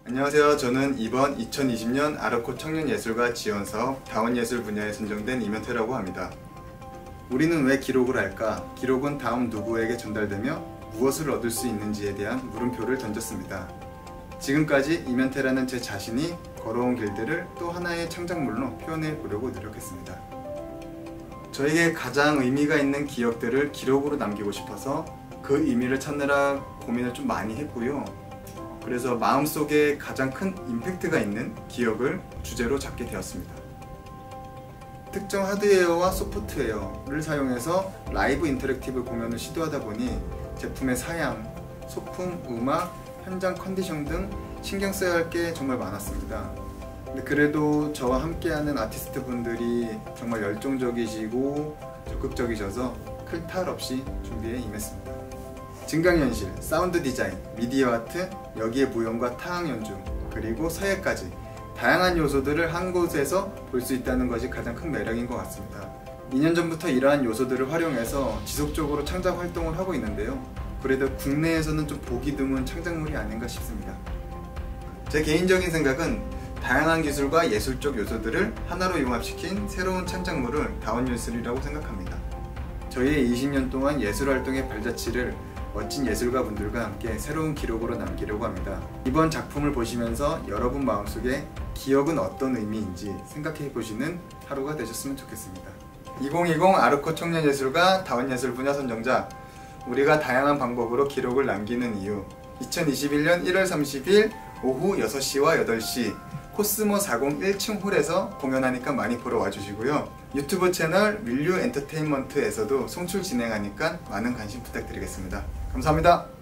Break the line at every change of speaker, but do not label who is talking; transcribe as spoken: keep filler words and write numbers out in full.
안녕하세요. 저는 이번 이천이십 년 아르코 청년예술가 지원사업 다원예술 분야에 선정된 이면태라고 합니다. 우리는 왜 기록을 할까? 기록은 다음 누구에게 전달되며 무엇을 얻을 수 있는지에 대한 물음표를 던졌습니다. 지금까지 이면태라는 제 자신이 걸어온 길들을 또 하나의 창작물로 표현해 보려고 노력했습니다. 저에게 가장 의미가 있는 기억들을 기록으로 남기고 싶어서 그 의미를 찾느라 고민을 좀 많이 했고요. 그래서 마음속에 가장 큰 임팩트가 있는 기억을 주제로 잡게 되었습니다. 특정 하드웨어와 소프트웨어를 사용해서 라이브 인터랙티브 공연을 시도하다 보니 제품의 사양, 소품, 음악, 현장 컨디션 등 신경 써야 할 게 정말 많았습니다. 근데 그래도 저와 함께하는 아티스트 분들이 정말 열정적이시고 적극적이셔서 클 탈 없이 준비에 임했습니다. 증강현실, 사운드 디자인, 미디어 아트, 여기에 무용과 타악 연주, 그리고 서예까지 다양한 요소들을 한 곳에서 볼 수 있다는 것이 가장 큰 매력인 것 같습니다. 이 년 전부터 이러한 요소들을 활용해서 지속적으로 창작 활동을 하고 있는데요. 그래도 국내에서는 좀 보기 드문 창작물이 아닌가 싶습니다. 제 개인적인 생각은 다양한 기술과 예술적 요소들을 하나로 융합시킨 새로운 창작물을 다원예술이라고 생각합니다. 저희의 이십 년 동안 예술활동의 발자취를 멋진 예술가 분들과 함께 새로운 기록으로 남기려고 합니다. 이번 작품을 보시면서 여러분 마음속에 기억은 어떤 의미인지 생각해 보시는 하루가 되셨으면 좋겠습니다. 이천이십 아르코 청년예술가 다원예술 분야 선정자, 우리가 다양한 방법으로 기록을 남기는 이유. 이천이십일 년 일월 삼십일 오후 여섯 시와 여덟 시 코스모 사십 일 층 홀에서 공연하니까 많이 보러 와주시고요. 유튜브 채널 윌류 엔터테인먼트에서도 송출 진행하니까 많은 관심 부탁드리겠습니다. 감사합니다.